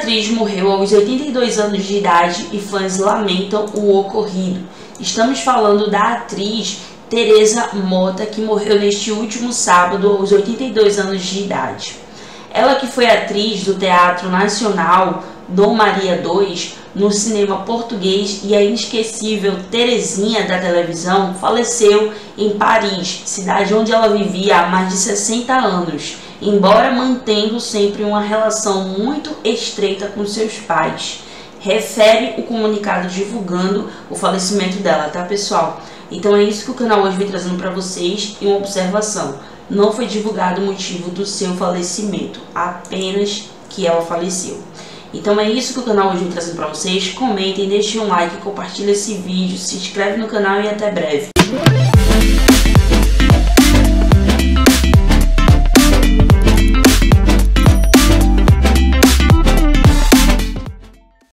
atriz morreu aos 82 anos de idade e fãs lamentam o ocorrido. Estamos falando da atriz Teresa Mota, que morreu neste último sábado aos 82 anos de idade. Ela que foi atriz do Teatro Nacional Dom Maria II, no cinema português, e a inesquecível Terezinha da televisão, faleceu em Paris, cidade onde ela vivia há mais de 60 anos, embora mantendo sempre uma relação muito estreita com seus pais. Refere o comunicado divulgando o falecimento dela, tá, pessoal? Então é isso que o canal hoje vem trazendo para vocês, e uma observação: não foi divulgado o motivo do seu falecimento, apenas que ela faleceu. Então é isso que o canal hoje vem trazendo para vocês. Comentem, deixem um like, compartilhem esse vídeo, se inscreve no canal e até breve.